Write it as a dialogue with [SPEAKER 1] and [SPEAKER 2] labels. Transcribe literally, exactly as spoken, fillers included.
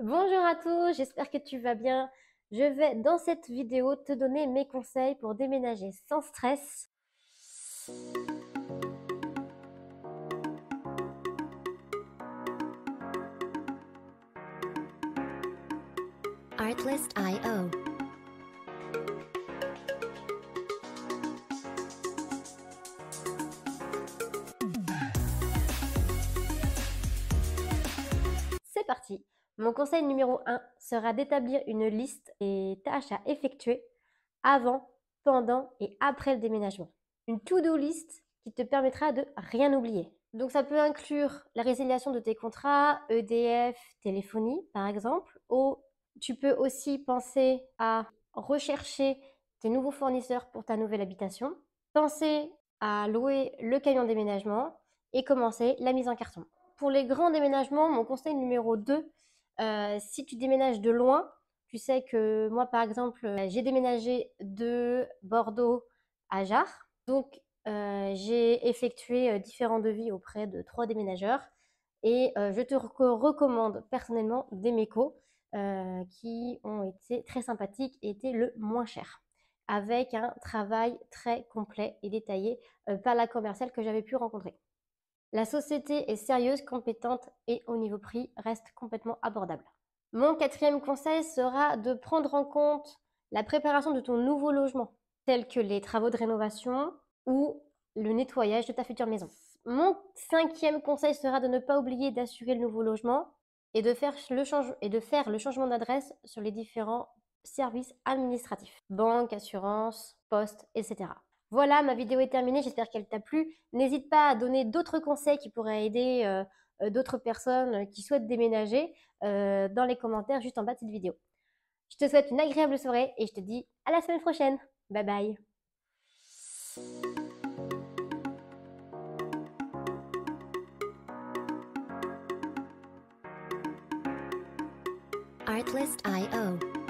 [SPEAKER 1] Bonjour à tous, j'espère que tu vas bien. Je vais dans cette vidéo te donner mes conseils pour déménager sans stress.
[SPEAKER 2] Artlist point i o.
[SPEAKER 1] C'est parti. Mon conseil numéro un sera d'établir une liste des tâches à effectuer avant, pendant et après le déménagement. Une to-do list qui te permettra de rien oublier. Donc ça peut inclure la résiliation de tes contrats, E D F, téléphonie par exemple, ou tu peux aussi penser à rechercher tes nouveaux fournisseurs pour ta nouvelle habitation, penser à louer le camion déménagement et commencer la mise en carton. Pour les grands déménagements, mon conseil numéro deux, euh, si tu déménages de loin, tu sais que moi, par exemple, j'ai déménagé de Bordeaux à Jars. Donc, euh, j'ai effectué euh, différents devis auprès de trois déménageurs. Et euh, je te re recommande personnellement Demeco, euh, qui ont été très sympathiques et étaient le moins cher, avec un travail très complet et détaillé euh, par la commerciale que j'avais pu rencontrer. La société est sérieuse, compétente et au niveau prix reste complètement abordable. Mon quatrième conseil sera de prendre en compte la préparation de ton nouveau logement, tels que les travaux de rénovation ou le nettoyage de ta future maison. Mon cinquième conseil sera de ne pas oublier d'assurer le nouveau logement et de faire le, change et de faire le changement d'adresse sur les différents services administratifs, banque, assurance, poste, et cetera. Voilà, ma vidéo est terminée, j'espère qu'elle t'a plu. N'hésite pas à donner d'autres conseils qui pourraient aider euh, euh, d'autres personnes qui souhaitent déménager euh, dans les commentaires juste en bas de cette vidéo. Je te souhaite une agréable soirée et je te dis à la semaine prochaine. Bye bye.
[SPEAKER 2] Artlist point i o.